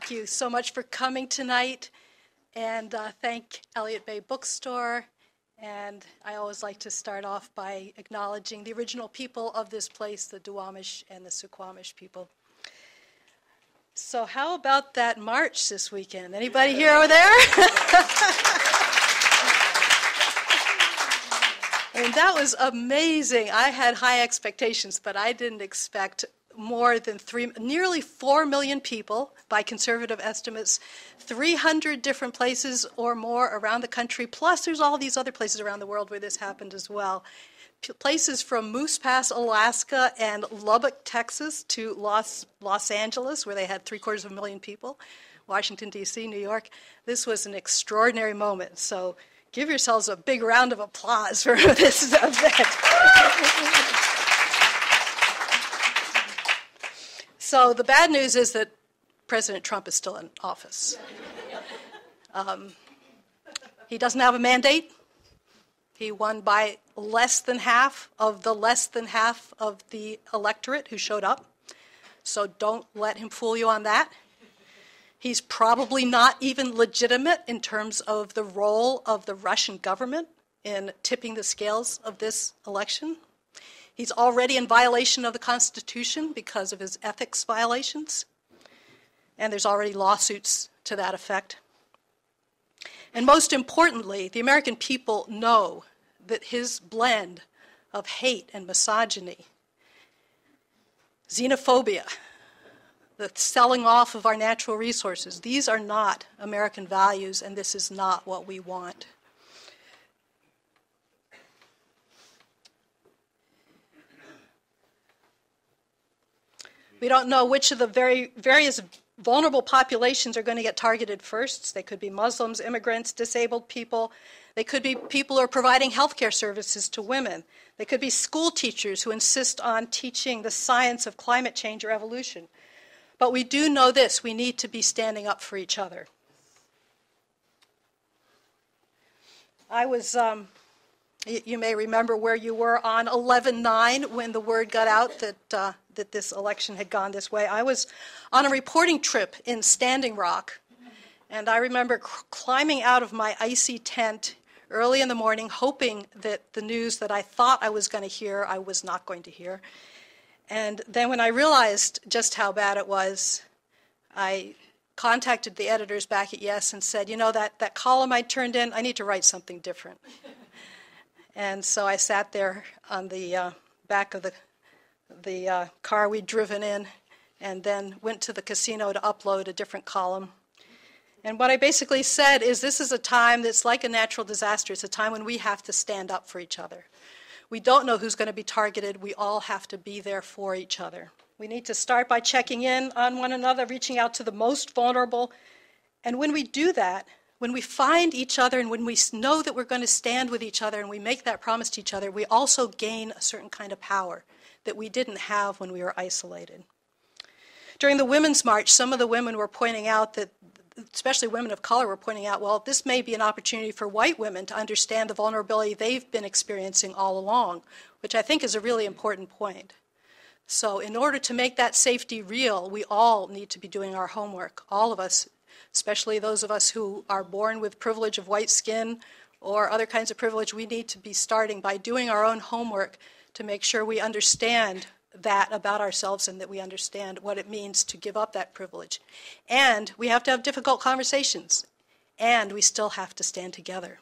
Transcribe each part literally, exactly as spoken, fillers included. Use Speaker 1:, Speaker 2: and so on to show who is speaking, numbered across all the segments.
Speaker 1: Thank you so much for coming tonight, and uh, thank Elliott Bay Bookstore. And I always like to start off by acknowledging the original people of this place, the Duwamish and the Suquamish people. So how about that march this weekend? Anybody here over there? I mean, that was amazing. I had high expectations, but I didn't expect more than three, nearly four million people, by conservative estimates, three hundred different places or more around the country, plus there's all these other places around the world where this happened as well. P- places from Moose Pass, Alaska, and Lubbock, Texas, to Los, Los Angeles, where they had three quarters of a million people, Washington, D C, New York. This was an extraordinary moment, so give yourselves a big round of applause for this event. So the bad news is that President Trump is still in office. Um, he doesn't have a mandate. He won by less than half of the less than half of the electorate who showed up. So don't let him fool you on that. He's probably not even legitimate in terms of the role of the Russian government in tipping the scales of this election. He's already in violation of the Constitution because of his ethics violations, and there's already lawsuits to that effect. And most importantly, the American people know that his blend of hate and misogyny, xenophobia, the selling off of our natural resources, these are not American values, and this is not what we want. We don't know which of the very various vulnerable populations are going to get targeted first. They could be Muslims, immigrants, disabled people. They could be people who are providing health care services to women. They could be school teachers who insist on teaching the science of climate change or evolution. But we do know this: we need to be standing up for each other. I was, um, you may remember where you were on eleven nine when the word got out that uh, that this election had gone this way. I was on a reporting trip in Standing Rock, and I remember c- climbing out of my icy tent early in the morning, hoping that the news that I thought I was going to hear, I was not going to hear. And then when I realized just how bad it was, I contacted the editors back at Yes and said, you know, that, that column I turned in, I need to write something different. And so I sat there on the uh, back of the the uh, car we'd driven in, and then went to the casino to upload a different column. And what I basically said is, this is a time that's like a natural disaster. It's a time when we have to stand up for each other. We don't know who's going to be targeted. We all have to be there for each other. We need to start by checking in on one another, reaching out to the most vulnerable. And when we do that, when we find each other and when we know that we're going to stand with each other and we make that promise to each other, we also gain a certain kind of power that we didn't have when we were isolated. During the Women's March, some of the women were pointing out that, especially women of color, were pointing out, well, this may be an opportunity for white women to understand the vulnerability they've been experiencing all along, which I think is a really important point. So in order to make that safety real, we all need to be doing our homework, all of us, especially those of us who are born with privilege of white skin or other kinds of privilege. We need to be starting by doing our own homework to make sure we understand that about ourselves and that we understand what it means to give up that privilege. And we have to have difficult conversations, and we still have to stand together.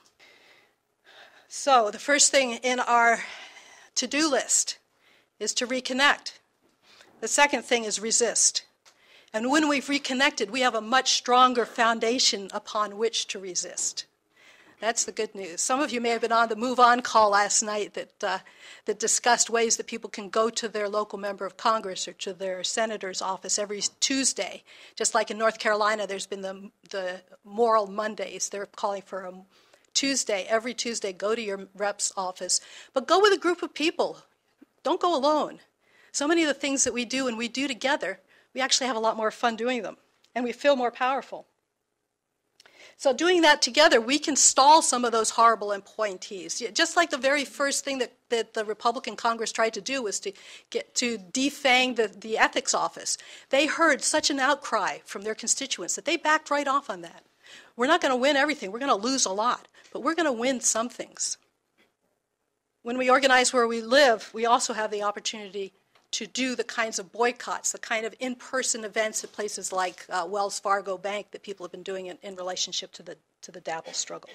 Speaker 1: So the first thing in our to-do list is to reconnect. The second thing is resist. And when we've reconnected, we have a much stronger foundation upon which to resist. That's the good news. Some of you may have been on the Move On call last night that uh, that discussed ways that people can go to their local member of Congress or to their senator's office every Tuesday. Just like in North Carolina, there's been the, the Moral Mondays. They're calling for a Tuesday. Every Tuesday, go to your rep's office. But go with a group of people. Don't go alone. So many of the things that we do and we do together, we actually have a lot more fun doing them, and we feel more powerful. So doing that together, we can stall some of those horrible appointees. Just like the very first thing that, that the Republican Congress tried to do was to get to defang the, the ethics office. They heard such an outcry from their constituents that they backed right off on that. We're not going to win everything. We're going to lose a lot, but we're going to win some things. When we organize where we live, we also have the opportunity to do the kinds of boycotts, the kind of in-person events at places like uh, Wells Fargo Bank that people have been doing in, in relationship to the, to the Dabble struggle.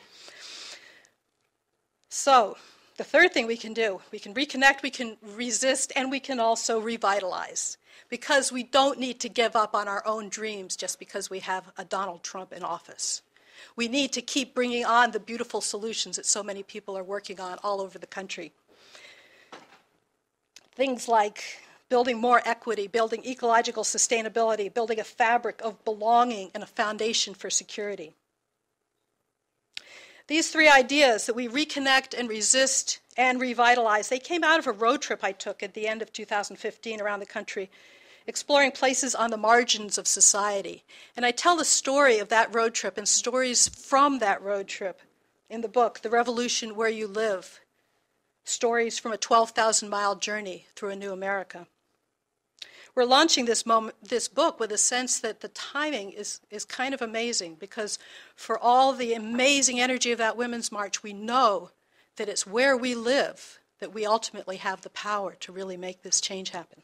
Speaker 1: So the third thing we can do, we can reconnect, we can resist, and we can also revitalize, because we don't need to give up on our own dreams just because we have a Donald Trump in office. We need to keep bringing on the beautiful solutions that so many people are working on all over the country. Things like building more equity, building ecological sustainability, building a fabric of belonging and a foundation for security. These three ideas, that we reconnect and resist and revitalize, they came out of a road trip I took at the end of two thousand fifteen around the country, exploring places on the margins of society. And I tell the story of that road trip and stories from that road trip in the book, The Revolution Where You Live, Stories from a twelve thousand mile Journey Through a New America. We're launching this, moment, this book with a sense that the timing is, is kind of amazing, because for all the amazing energy of that Women's March, we know that it's where we live that we ultimately have the power to really make this change happen.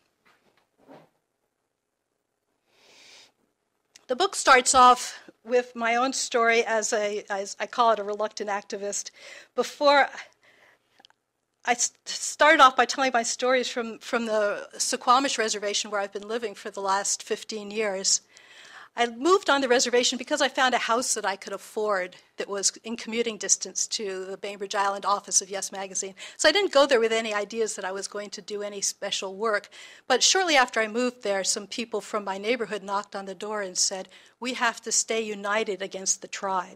Speaker 1: The book starts off with my own story as a, as I call it, a reluctant activist. Before I started off by telling my stories from, from the Suquamish Reservation, where I've been living for the last fifteen years. I moved on the reservation because I found a house that I could afford that was in commuting distance to the Bainbridge Island office of Yes Magazine. So I didn't go there with any ideas that I was going to do any special work. But shortly after I moved there, some people from my neighborhood knocked on the door and said, "We have to stay united against the tribe."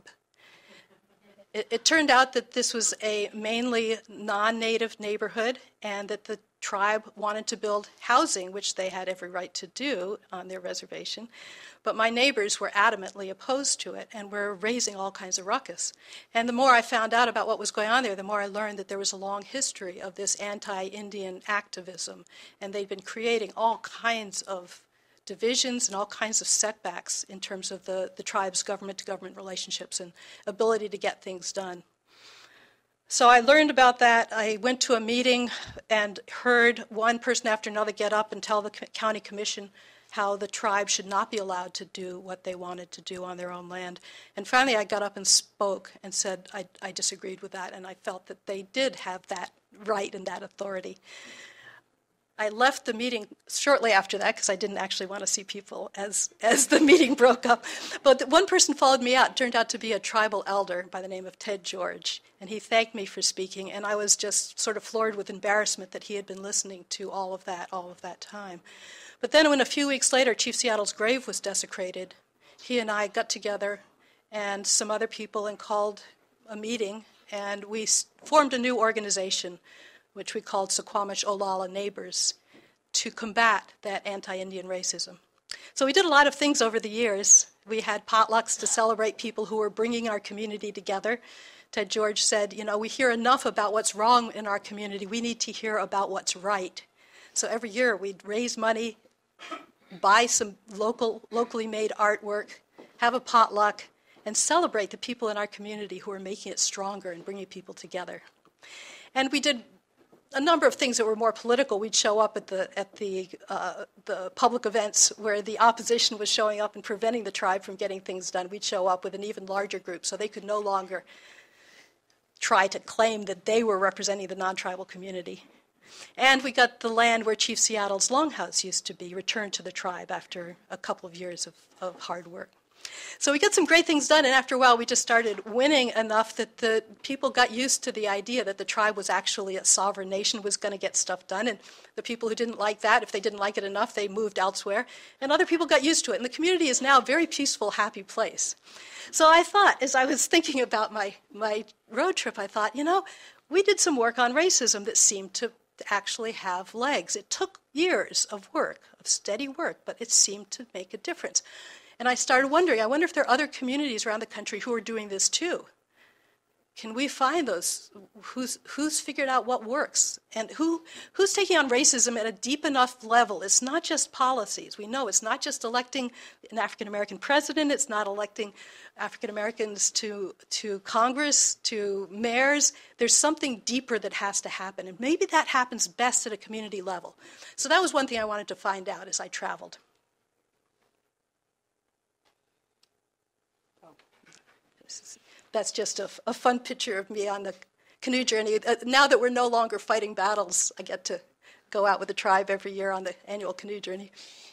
Speaker 1: It, it turned out that this was a mainly non-native neighborhood, and that the tribe wanted to build housing, which they had every right to do on their reservation. But my neighbors were adamantly opposed to it and were raising all kinds of ruckus. And the more I found out about what was going on there, the more I learned that there was a long history of this anti-Indian activism, and they'd been creating all kinds of divisions and all kinds of setbacks in terms of the, the tribe's government-to-government relationships and ability to get things done. So I learned about that. I went to a meeting and heard one person after another get up and tell the county commission how the tribe should not be allowed to do what they wanted to do on their own land. And finally I got up and spoke and said I, I disagreed with that, and I felt that they did have that right and that authority. I left the meeting shortly after that because I didn't actually want to see people as, as the meeting broke up. But one person followed me out. It turned out to be a tribal elder by the name of Ted George. And he thanked me for speaking, and I was just sort of floored with embarrassment that he had been listening to all of that, all of that time. But then when a few weeks later Chief Seattle's grave was desecrated, he and I got together and some other people and called a meeting, and we formed a new organization which we called Suquamish Olala Neighbors, to combat that anti-Indian racism. So we did a lot of things over the years. We had potlucks to celebrate people who were bringing our community together. Ted George said, you know, we hear enough about what's wrong in our community. We need to hear about what's right. So every year we'd raise money, buy some local, locally made artwork, have a potluck, and celebrate the people in our community who are making it stronger and bringing people together. And we did a number of things that were more political. We'd show up at the at the uh, the public events where the opposition was showing up and preventing the tribe from getting things done. We'd show up with an even larger group so they could no longer try to claim that they were representing the non-tribal community. And we got the land where Chief Seattle's longhouse used to be returned to the tribe after a couple of years of, of hard work. So we got some great things done, and after a while we just started winning enough that the people got used to the idea that the tribe was actually a sovereign nation, was going to get stuff done, and the people who didn't like that, if they didn't like it enough, they moved elsewhere, and other people got used to it, and the community is now a very peaceful, happy place. So I thought, as I was thinking about my, my road trip, I thought, you know, we did some work on racism that seemed to actually have legs. It took years of work, of steady work, but it seemed to make a difference. And I started wondering, I wonder if there are other communities around the country who are doing this too. Can we find those? Who's, who's figured out what works? And who, who's taking on racism at a deep enough level? It's not just policies. We know it's not just electing an African-American president. It's not electing African-Americans to, to Congress, to mayors. There's something deeper that has to happen. And maybe that happens best at a community level. So that was one thing I wanted to find out as I traveled. That's just a, a fun picture of me on the canoe journey. Uh, now that we're no longer fighting battles, I get to go out with the tribe every year on the annual canoe journey.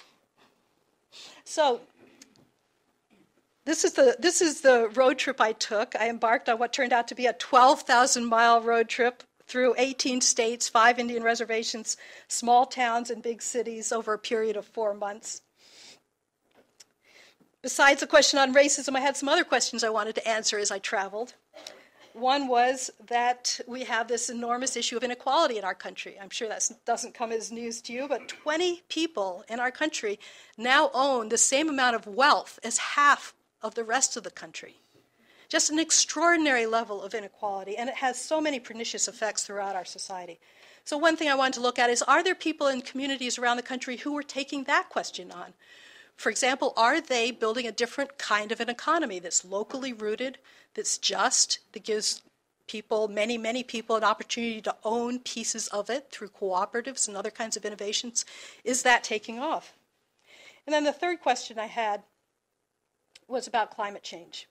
Speaker 1: So this is the this is the road trip I took. I embarked on what turned out to be a twelve thousand mile road trip through eighteen states, five Indian reservations, small towns, and big cities over a period of four months. Besides the question on racism, I had some other questions I wanted to answer as I traveled. One was that we have this enormous issue of inequality in our country. I'm sure that doesn't come as news to you, but twenty people in our country now own the same amount of wealth as half of the rest of the country. Just an extraordinary level of inequality, and it has so many pernicious effects throughout our society. So one thing I wanted to look at is, are there people in communities around the country who are taking that question on? For example, are they building a different kind of an economy that's locally rooted, that's just, that gives people, many, many people, an opportunity to own pieces of it through cooperatives and other kinds of innovations? Is that taking off? And then the third question I had was about climate change.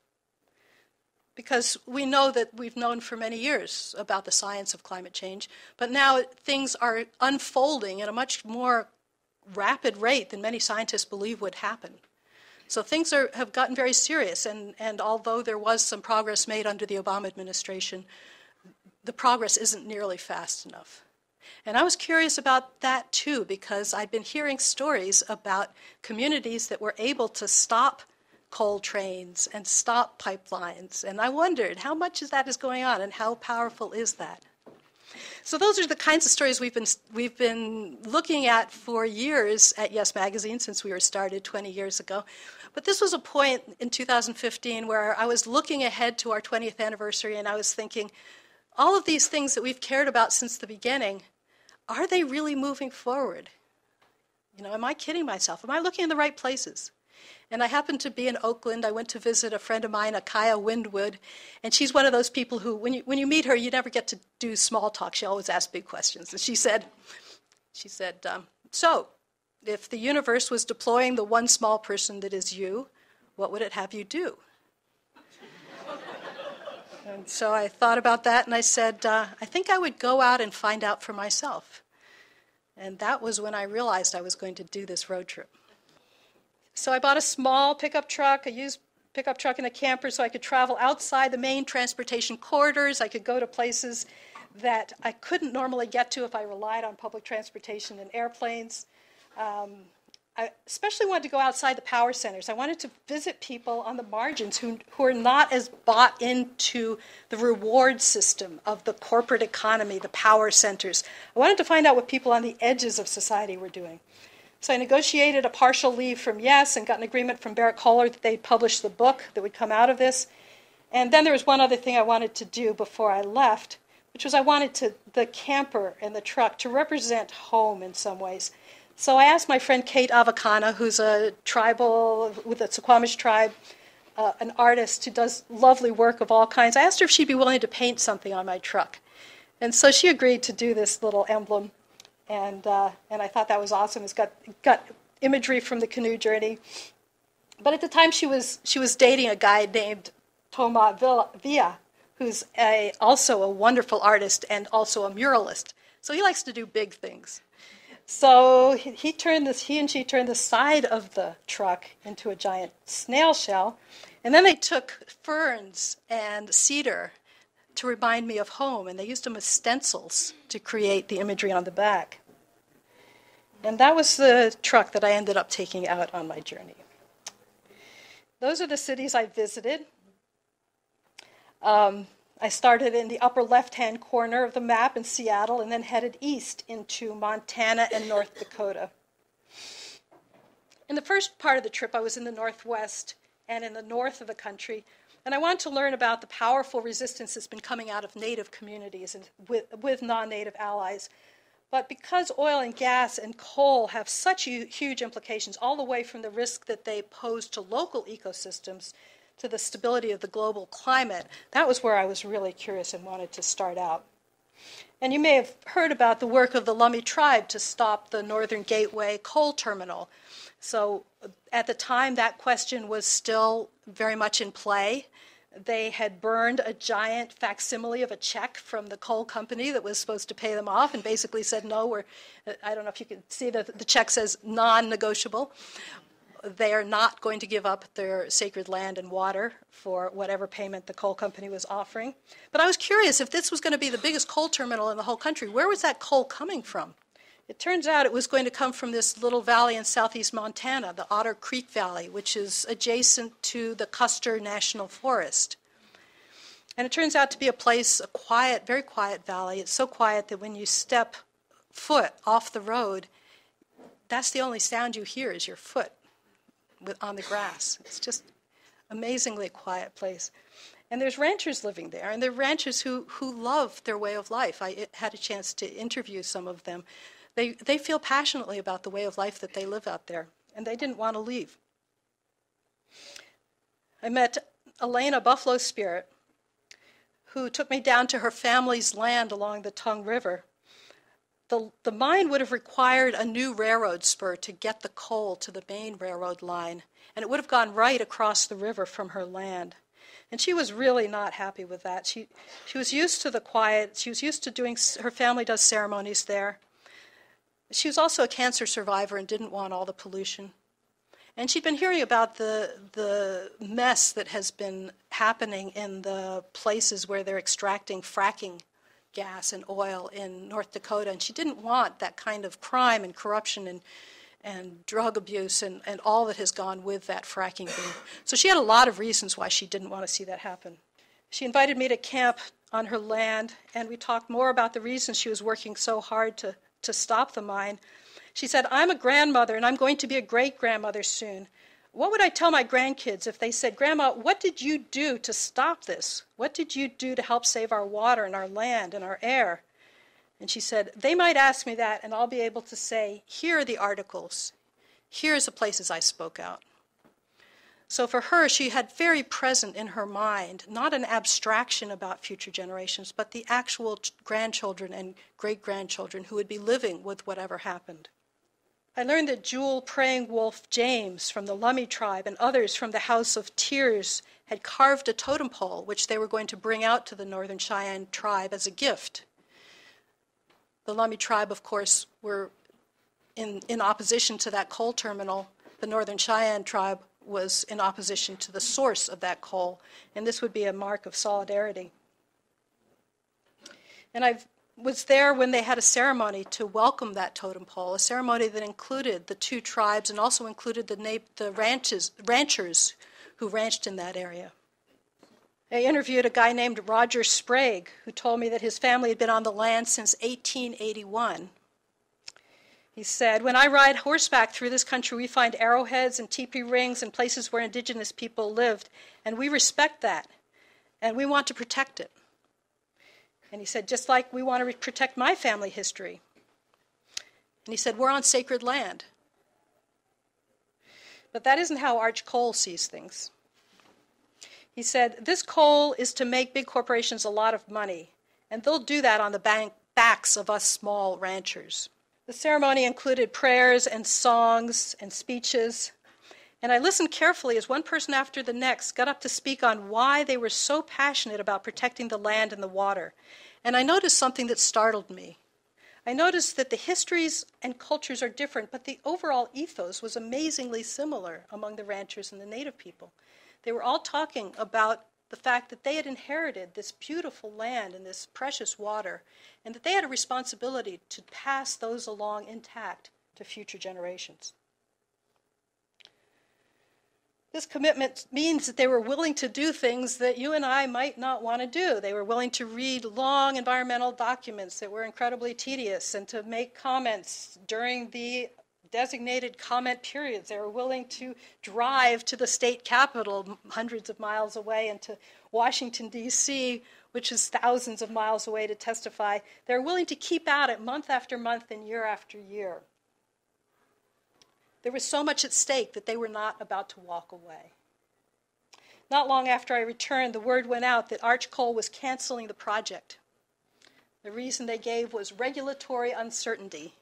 Speaker 1: Because we know that we've known for many years about the science of climate change, but now things are unfolding at a much more rapid rate than many scientists believe would happen. So things are, have gotten very serious, and, and although there was some progress made under the Obama administration, the progress isn't nearly fast enough. And I was curious about that too, because I'd been hearing stories about communities that were able to stop coal trains and stop pipelines, and I wondered how much of that is going on and how powerful is that? So those are the kinds of stories we've been we've been looking at for years at Yes Magazine, since we were started twenty years ago. But this was a point in two thousand fifteen where I was looking ahead to our twentieth anniversary, and I was thinking, all of these things that we've cared about since the beginning, are they really moving forward? You know, am I kidding myself? Am I looking in the right places? And I happened to be in Oakland. I went to visit a friend of mine, Akaya Windwood, and she's one of those people who, when you when you meet her, you never get to do small talk. She always asks big questions. And she said, she said, um, so, if the universe was deploying the one small person that is you, what would it have you do? And so I thought about that, and I said, uh, I think I would go out and find out for myself. And that was when I realized I was going to do this road trip. So I bought a small pickup truck, a used pickup truck and a camper, so I could travel outside the main transportation corridors. I could go to places that I couldn't normally get to if I relied on public transportation and airplanes. Um, I especially wanted to go outside the power centers. I wanted to visit people on the margins who, who are not as bought into the reward system of the corporate economy, the power centers. I wanted to find out what people on the edges of society were doing. So I negotiated a partial leave from Yes and got an agreement from Barrett Kohler that they'd publish the book that would come out of this. And then there was one other thing I wanted to do before I left, which was I wanted to, the camper and the truck to represent home in some ways. So I asked my friend Kate Avakana, who's a tribal with the Suquamish tribe, uh, an artist who does lovely work of all kinds. I asked her if she'd be willing to paint something on my truck. And so she agreed to do this little emblem. And uh, and I thought that was awesome. It's got got imagery from the canoe journey. But at the time, she was she was dating a guy named Toma Villa, who's a, also a wonderful artist and also a muralist. So he likes to do big things. So he, he turned this. He and she turned the side of the truck into a giant snail shell, and then they took ferns and cedar to remind me of home, and they used them as stencils to create the imagery on the back. And that was the truck that I ended up taking out on my journey. Those are the cities I visited. Um, I started in the upper left-hand corner of the map in Seattle and then headed east into Montana and North Dakota. In the first part of the trip, I was in the Northwest and in the north of the country, and I wanted to learn about the powerful resistance that's been coming out of Native communities and with, with non-Native allies. But because oil and gas and coal have such huge implications, all the way from the risk that they pose to local ecosystems to the stability of the global climate, that was where I was really curious and wanted to start out. And you may have heard about the work of the Lummi tribe to stop the Northern Gateway coal terminal. So at the time, that question was still very much in play. They had burned a giant facsimile of a check from the coal company that was supposed to pay them off and basically said, no, we're, I don't know if you can see that the check says non-negotiable. They are not going to give up their sacred land and water for whatever payment the coal company was offering. But I was curious, if this was going to be the biggest coal terminal in the whole country, where was that coal coming from? It turns out it was going to come from this little valley in southeast Montana, the Otter Creek Valley, which is adjacent to the Custer National Forest. And it turns out to be a place, a quiet, very quiet valley. It's so quiet that when you step foot off the road, that's the only sound you hear is your foot on the grass. It's just amazingly quiet place. And there's ranchers living there, and they're ranchers who, who love their way of life. I had a chance to interview some of them. They, they feel passionately about the way of life that they live out there, and they didn't want to leave. I met Elena Buffalo Spirit, who took me down to her family's land along the Tongue River. The, the mine would have required a new railroad spur to get the coal to the main railroad line, and it would have gone right across the river from her land. And she was really not happy with that. She, she was used to the quiet. She was used to doing, her family does ceremonies there. She was also a cancer survivor and didn't want all the pollution. And she'd been hearing about the, the mess that has been happening in the places where they're extracting fracking gas and oil in North Dakota, and she didn't want that kind of crime and corruption and, and drug abuse and, and all that has gone with that fracking boom. So she had a lot of reasons why she didn't want to see that happen. She invited me to camp on her land, and we talked more about the reasons she was working so hard to, to stop the mine. She said, I'm a grandmother, and I'm going to be a great-grandmother soon. What would I tell my grandkids if they said, Grandma, what did you do to stop this? What did you do to help save our water and our land and our air? And she said, they might ask me that, and I'll be able to say, here are the articles. Here's the places I spoke out. So for her, she had very present in her mind, not an abstraction about future generations, but the actual grandchildren and great-grandchildren who would be living with whatever happened. I learned that Jewel Praying Wolf James from the Lummi tribe and others from the House of Tears had carved a totem pole, which they were going to bring out to the Northern Cheyenne tribe as a gift. The Lummi tribe, of course, were in, in opposition to that coal terminal. The Northern Cheyenne tribe was in opposition to the source of that coal, and this would be a mark of solidarity. And I was there when they had a ceremony to welcome that totem pole, a ceremony that included the two tribes and also included the, na- the ranches, ranchers who ranched in that area. I interviewed a guy named Roger Sprague, who told me that his family had been on the land since eighteen eighty-one. He said, when I ride horseback through this country, we find arrowheads and teepee rings and places where indigenous people lived, and we respect that, and we want to protect it. And he said, just like we want to re- protect my family history. And he said, we're on sacred land. But that isn't how Arch Cole sees things. He said, this coal is to make big corporations a lot of money, and they'll do that on the bank- backs of us small ranchers. The ceremony included prayers and songs and speeches, and I listened carefully as one person after the next got up to speak on why they were so passionate about protecting the land and the water. And I noticed something that startled me. I noticed that the histories and cultures are different, but the overall ethos was amazingly similar among the ranchers and the native people. They were all talking about the fact that they had inherited this beautiful land and this precious water, and that they had a responsibility to pass those along intact to future generations. This commitment means that they were willing to do things that you and I might not want to do. They were willing to read long environmental documents that were incredibly tedious and to make comments during the designated comment periods. They were willing to drive to the state capitol hundreds of miles away and to Washington, D C, which is thousands of miles away, to testify. They were willing to keep at it month after month and year after year. There was so much at stake that they were not about to walk away. Not long after I returned, the word went out that Arch Coal was canceling the project. The reason they gave was regulatory uncertainty.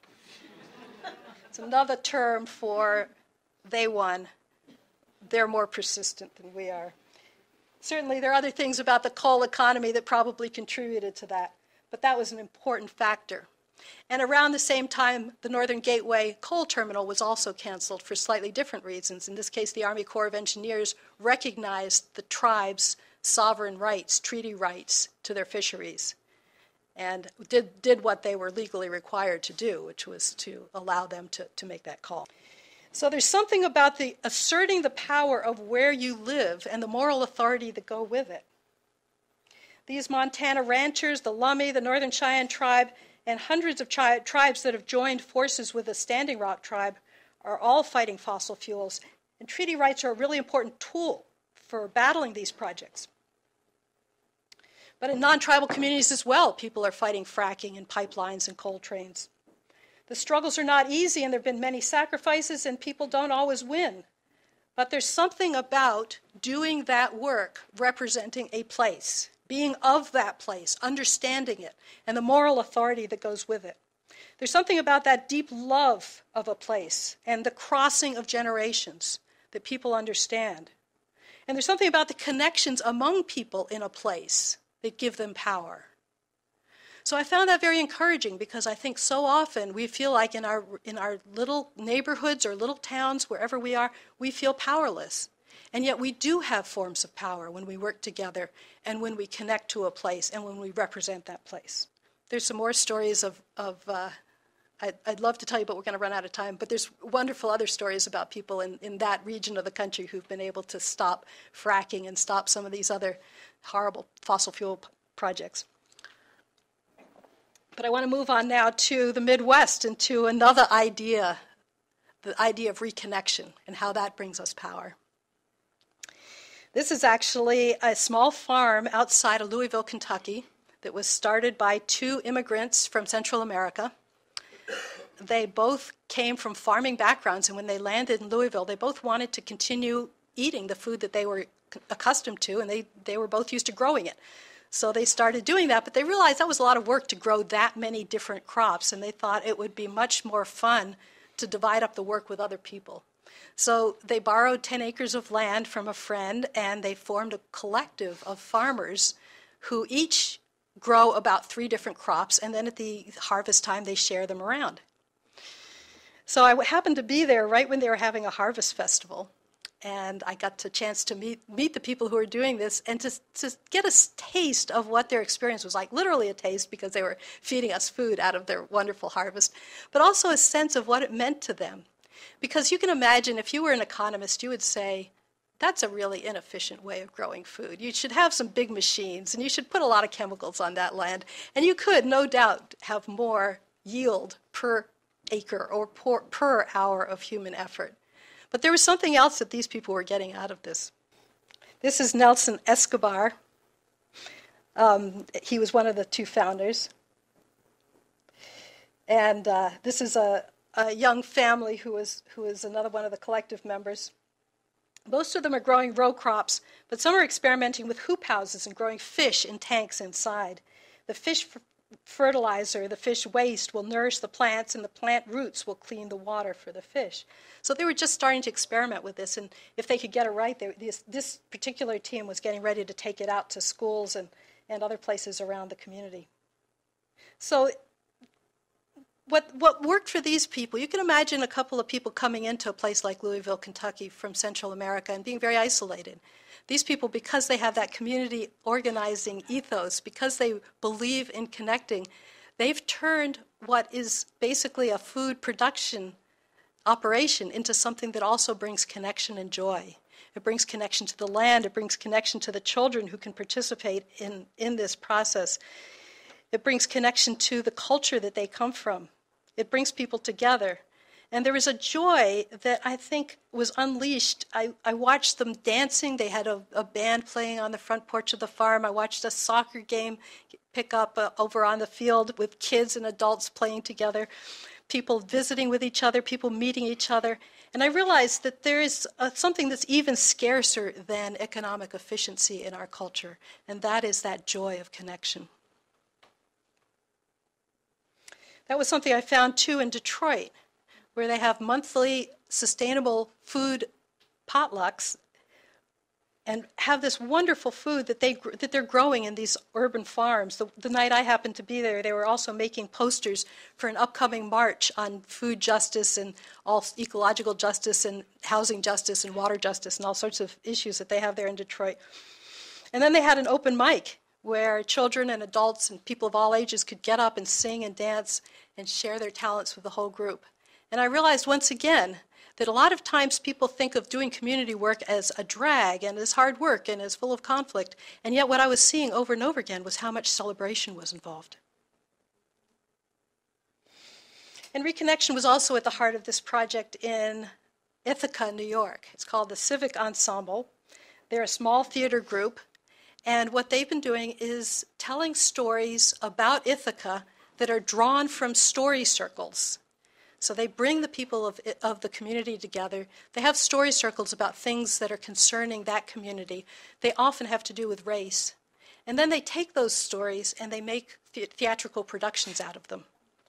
Speaker 1: It's another term for they won. They're more persistent than we are. Certainly, there are other things about the coal economy that probably contributed to that, but that was an important factor. And around the same time, the Northern Gateway coal terminal was also canceled for slightly different reasons. In this case, the Army Corps of Engineers recognized the tribe's sovereign rights, treaty rights to their fisheries, and did, did what they were legally required to do, which was to allow them to, to make that call. So there's something about the asserting the power of where you live and the moral authority that go with it. These Montana ranchers, the Lummi, the Northern Cheyenne tribe, and hundreds of tri- tribes that have joined forces with the Standing Rock tribe are all fighting fossil fuels, and treaty rights are a really important tool for battling these projects. But in non-tribal communities as well, people are fighting fracking and pipelines and coal trains. The struggles are not easy, and there have been many sacrifices, and people don't always win. But there's something about doing that work, representing a place, being of that place, understanding it, and the moral authority that goes with it. There's something about that deep love of a place and the crossing of generations that people understand. And there's something about the connections among people in a place that give them power. So I found that very encouraging, because I think so often we feel like in our in our little neighborhoods or little towns, wherever we are, we feel powerless. And yet we do have forms of power when we work together and when we connect to a place and when we represent that place. There's some more stories of, of uh, I'd, I'd love to tell you, but we're going to run out of time. But there's wonderful other stories about people in, in that region of the country who've been able to stop fracking and stop some of these other horrible fossil fuel p- projects. But I want to move on now to the Midwest and to another idea, the idea of reconnection and how that brings us power. This is actually a small farm outside of Louisville, Kentucky, that was started by two immigrants from Central America. They both came from farming backgrounds, and when they landed in Louisville, they both wanted to continue eating the food that they were accustomed to, and they, they were both used to growing it. So they started doing that, but they realized that was a lot of work to grow that many different crops, and they thought it would be much more fun to divide up the work with other people. So they borrowed ten acres of land from a friend, and they formed a collective of farmers who each grow about three different crops, and then at the harvest time they share them around. So I happened to be there right when they were having a harvest festival, and I got the chance to meet meet the people who were doing this and to, to get a taste of what their experience was like, literally a taste, because they were feeding us food out of their wonderful harvest, but also a sense of what it meant to them. Because you can imagine, if you were an economist, you would say, that's a really inefficient way of growing food. You should have some big machines, and you should put a lot of chemicals on that land. And you could, no doubt, have more yield per acre or per, per hour of human effort. But there was something else that these people were getting out of this. This is Nelson Escobar. Um, he was one of the two founders. And uh, this is a, a young family who is, who is another one of the collective members. Most of them are growing row crops, but some are experimenting with hoop houses and growing fish in tanks inside. The fish f- fertilizer, the fish waste, will nourish the plants, and the plant roots will clean the water for the fish. So they were just starting to experiment with this, and if they could get it right, they, this, this particular team was getting ready to take it out to schools and, and other places around the community. So What what worked for these people, you can imagine a couple of people coming into a place like Louisville, Kentucky from Central America and being very isolated. These people, because they have that community organizing ethos, because they believe in connecting, they've turned what is basically a food production operation into something that also brings connection and joy. It brings connection to the land, it brings connection to the children who can participate in, in this process. It brings connection to the culture that they come from. It brings people together. And there was a joy that I think was unleashed. I, I watched them dancing. They had a, a band playing on the front porch of the farm. I watched a soccer game pick up uh, over on the field with kids and adults playing together, people visiting with each other, people meeting each other. And I realized that there is uh, something that's even scarcer than economic efficiency in our culture, and that is that joy of connection. That was something I found, too, in Detroit, where they have monthly sustainable food potlucks and have this wonderful food that, they, that they're growing in these urban farms. The, the night I happened to be there, they were also making posters for an upcoming march on food justice and all ecological justice and housing justice and water justice and all sorts of issues that they have there in Detroit. And then they had an open mic where children and adults and people of all ages could get up and sing and dance and share their talents with the whole group. And I realized once again that a lot of times people think of doing community work as a drag and as hard work and as full of conflict. And yet what I was seeing over and over again was how much celebration was involved. And Reconnection was also at the heart of this project in Ithaca, New York. It's called the Civic Ensemble. They're a small theater group. And what they've been doing is telling stories about Ithaca that are drawn from story circles. So they bring the people of, of the community together. They have story circles about things that are concerning that community. They often have to do with race. And then they take those stories and they make the- theatrical productions out of them.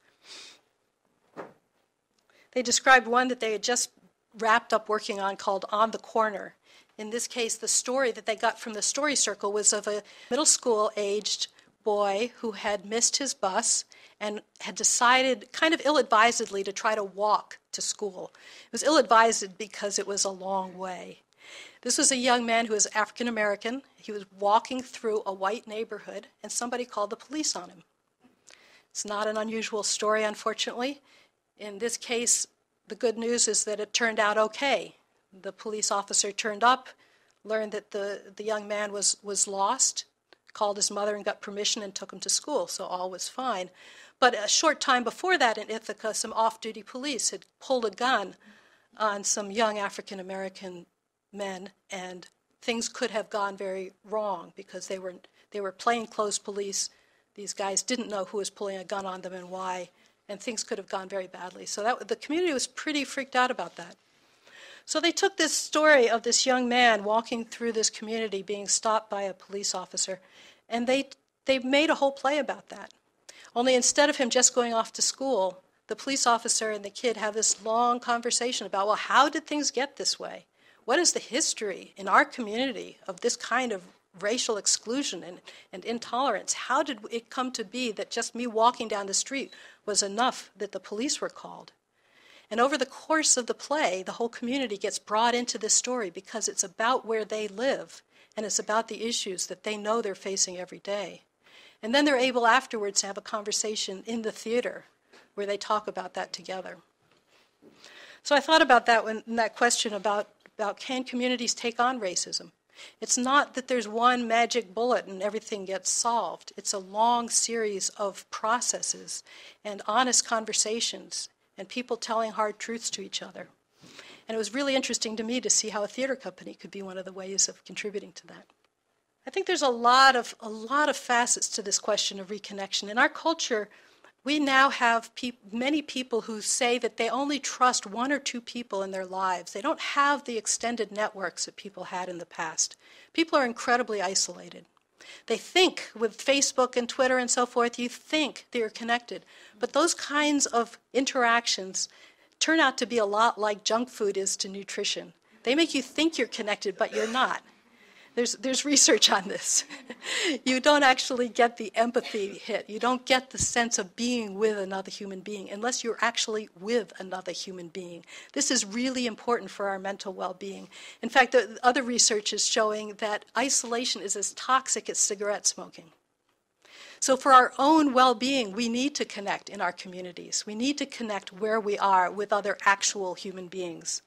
Speaker 1: They described one that they had just wrapped up working on called On the Corner. In this case, the story that they got from the story circle was of a middle school-aged boy who had missed his bus and had decided kind of ill-advisedly to try to walk to school. It was ill-advised because it was a long way. This was a young man who was African American. He was walking through a white neighborhood and somebody called the police on him. It's not an unusual story, unfortunately. In this case, the good news is that it turned out okay. The police officer turned up, learned that the, the young man was, was lost, called his mother and got permission and took him to school, so all was fine. But a short time before that in Ithaca, some off-duty police had pulled a gun on some young African-American men, and things could have gone very wrong because they were, they were plainclothes police. These guys didn't know who was pulling a gun on them and why, and things could have gone very badly. So that, the community was pretty freaked out about that. So they took this story of this young man walking through this community being stopped by a police officer, and they they made a whole play about that. Only instead of him just going off to school, the police officer and the kid have this long conversation about, well, how did things get this way? What is the history in our community of this kind of racial exclusion and, and intolerance? How did it come to be that just me walking down the street was enough that the police were called? And over the course of the play, the whole community gets brought into this story because it's about where they live, and it's about the issues that they know they're facing every day. And then they're able afterwards to have a conversation in the theater where they talk about that together. So I thought about that when that question about, about can communities take on racism? It's not that there's one magic bullet and everything gets solved. It's a long series of processes and honest conversations and people telling hard truths to each other. And it was really interesting to me to see how a theater company could be one of the ways of contributing to that. I think there's a lot of a lot of facets to this question of reconnection. In our culture, we now have pe- many people who say that they only trust one or two people in their lives. They don't have the extended networks that people had in the past. People are incredibly isolated. They think with Facebook and Twitter and so forth, you think they're connected. But those kinds of interactions turn out to be a lot like junk food is to nutrition. They make you think you're connected, but you're not. There's, there's research on this. You don't actually get the empathy hit. You don't get the sense of being with another human being unless you're actually with another human being. This is really important for our mental well-being. In fact, the other research is showing that isolation is as toxic as cigarette smoking. So for our own well-being, we need to connect in our communities. We need to connect where we are with other actual human beings.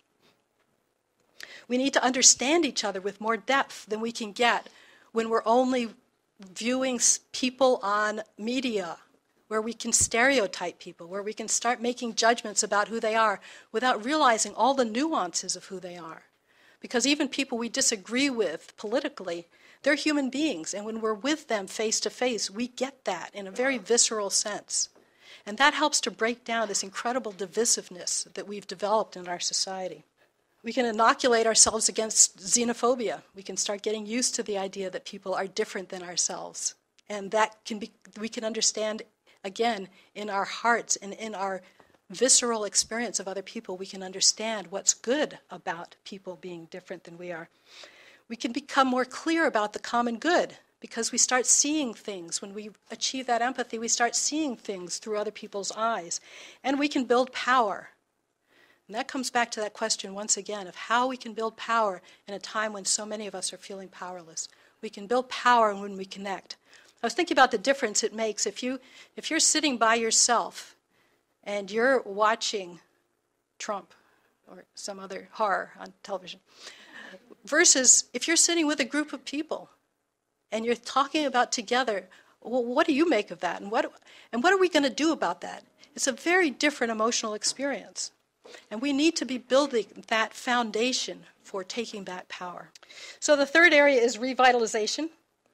Speaker 1: We need to understand each other with more depth than we can get when we're only viewing people on media, where we can stereotype people, where we can start making judgments about who they are without realizing all the nuances of who they are. Because even people we disagree with politically, they're human beings, and when we're with them face to face, we get that in a very visceral sense. And that helps to break down this incredible divisiveness that we've developed in our society. We can inoculate ourselves against xenophobia. We can start getting used to the idea that people are different than ourselves. And that can be, we can understand, again, in our hearts and in our visceral experience of other people, we can understand what's good about people being different than we are. We can become more clear about the common good because we start seeing things. When we achieve that empathy, we start seeing things through other people's eyes. And we can build power. And that comes back to that question once again of how we can build power in a time when so many of us are feeling powerless. We can build power when we connect. I was thinking about the difference it makes if you if you're sitting by yourself and you're watching Trump or some other horror on television, versus if you're sitting with a group of people and you're talking about together, well, what do you make of that? And what and what are we going to do about that? It's a very different emotional experience. And we need to be building that foundation for taking that power. So the third area is revitalization,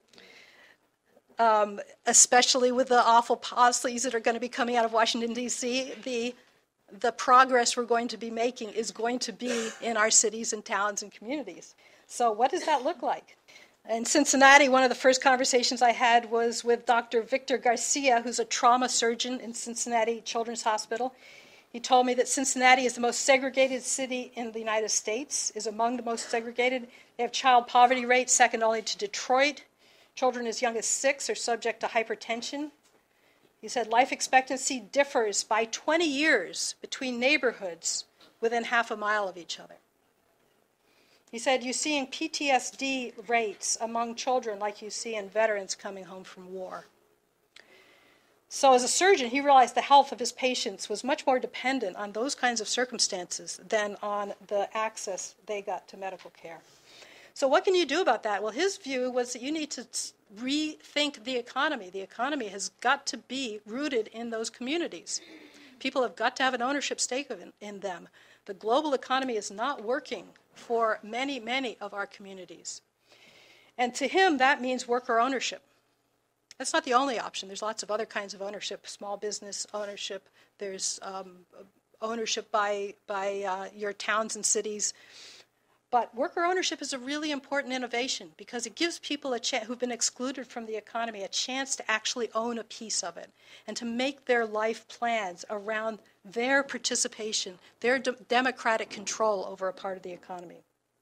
Speaker 1: um, especially with the awful policies that are going to be coming out of Washington, D C The, the progress we're going to be making is going to be in our cities and towns and communities. So what does that look like? In Cincinnati, one of the first conversations I had was with Doctor Victor Garcia, who's a trauma surgeon in Cincinnati Children's Hospital. He told me that Cincinnati is the most segregated city in the United States, is among the most segregated. They have child poverty rates second only to Detroit. Children as young as six are subject to hypertension. He said life expectancy differs by twenty years between neighborhoods within half a mile of each other. He said you're seeing P T S D rates among children like you see in veterans coming home from war. So as a surgeon, he realized the health of his patients was much more dependent on those kinds of circumstances than on the access they got to medical care. So what can you do about that? Well, his view was that you need to rethink the economy. The economy has got to be rooted in those communities. People have got to have an ownership stake in, in them. The global economy is not working for many, many of our communities. And to him, that means worker ownership. That's not the only option. There's lots of other kinds of ownership, small business ownership. There's um, ownership by, by uh, your towns and cities. But worker ownership is a really important innovation because it gives people a chance who've been excluded from the economy a chance to actually own a piece of it and to make their life plans around their participation, their de- democratic control over a part of the economy.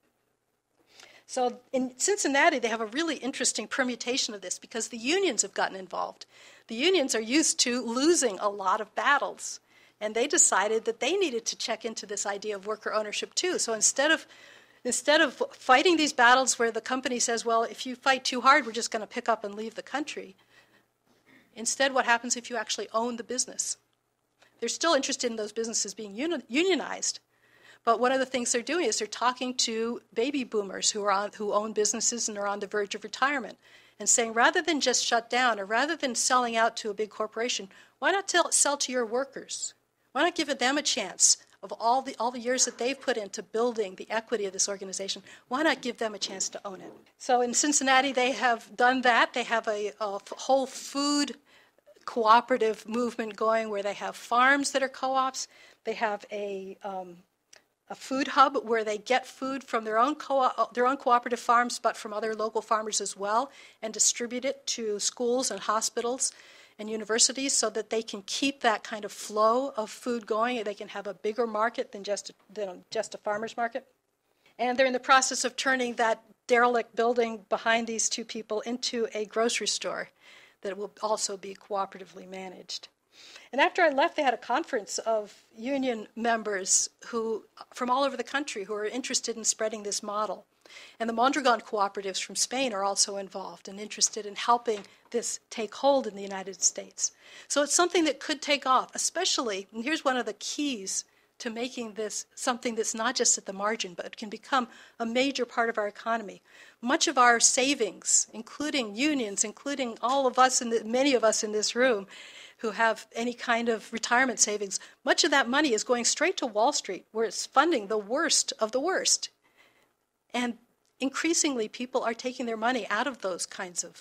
Speaker 1: So in Cincinnati, they have a really interesting permutation of this because the unions have gotten involved. The unions are used to losing a lot of battles, and they decided that they needed to check into this idea of worker ownership too. So instead of instead of fighting these battles where the company says, well, if you fight too hard, we're just going to pick up and leave the country, instead what happens if you actually own the business? They're still interested in those businesses being uni- unionized. But one of the things they're doing is they're talking to baby boomers who are on, who own businesses and are on the verge of retirement and saying, rather than just shut down or rather than selling out to a big corporation, why not tell, sell to your workers? Why not give them a chance of all the all the years that they've put into building the equity of this organization? Why not give them a chance to own it? So in Cincinnati, they have done that. They have a, a whole food cooperative movement going where they have farms that are co-ops. They have a um, a food hub where they get food from their own co- their own cooperative farms, but from other local farmers as well, and distribute it to schools and hospitals and universities so that they can keep that kind of flow of food going, and they can have a bigger market than just a, than just a farmer's market. And they're in the process of turning that derelict building behind these two people into a grocery store that will also be cooperatively managed. And after I left, they had a conference of union members who, from all over the country who are interested in spreading this model. And the Mondragon cooperatives from Spain are also involved and interested in helping this take hold in the United States. So it's something that could take off, especially, and here's one of the keys to making this something that's not just at the margin, but can become a major part of our economy. Much of our savings, including unions, including all of us, and many of us in this room, who have any kind of retirement savings, much of that money is going straight to Wall Street, where it's funding the worst of the worst. And increasingly, people are taking their money out of those kinds of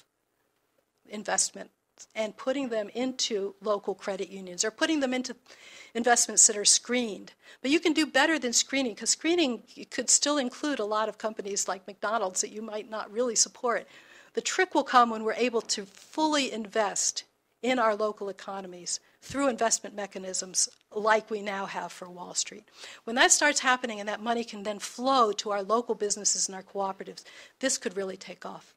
Speaker 1: investments and putting them into local credit unions or putting them into investments that are screened. But you can do better than screening, because screening could still include a lot of companies like McDonald's that you might not really support. The trick will come when we're able to fully invest in our local economies through investment mechanisms like we now have for Wall Street. When that starts happening and that money can then flow to our local businesses and our cooperatives, this could really take off.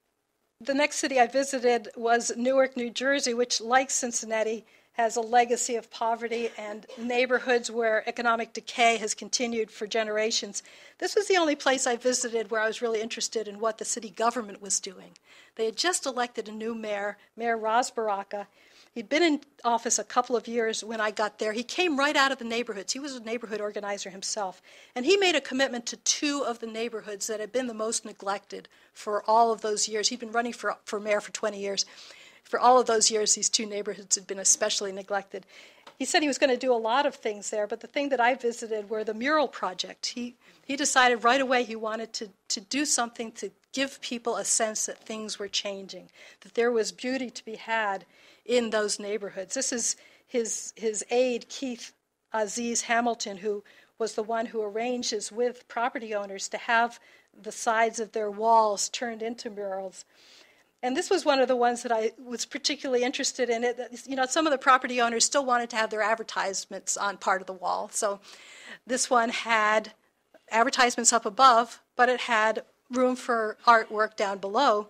Speaker 1: The next city I visited was Newark, New Jersey, which, like Cincinnati, has a legacy of poverty and neighborhoods where economic decay has continued for generations. This was the only place I visited where I was really interested in what the city government was doing. They had just elected a new mayor, Mayor Ras Baraka. He'd been in office a couple of years when I got there. He came right out of the neighborhoods. He was a neighborhood organizer himself. And he made a commitment to two of the neighborhoods that had been the most neglected for all of those years. He'd been running for, for mayor for twenty years. For all of those years, these two neighborhoods had been especially neglected. He said he was going to do a lot of things there, but the thing that I visited were the mural project. He he decided right away he wanted to, to do something to give people a sense that things were changing, that there was beauty to be had in those neighborhoods. This is his his aide, Keith Aziz Hamilton, who was the one who arranges with property owners to have the sides of their walls turned into murals. And this was one of the ones that I was particularly interested in. It, you know, some of the property owners still wanted to have their advertisements on part of the wall. So this one had advertisements up above, but it had room for artwork down below.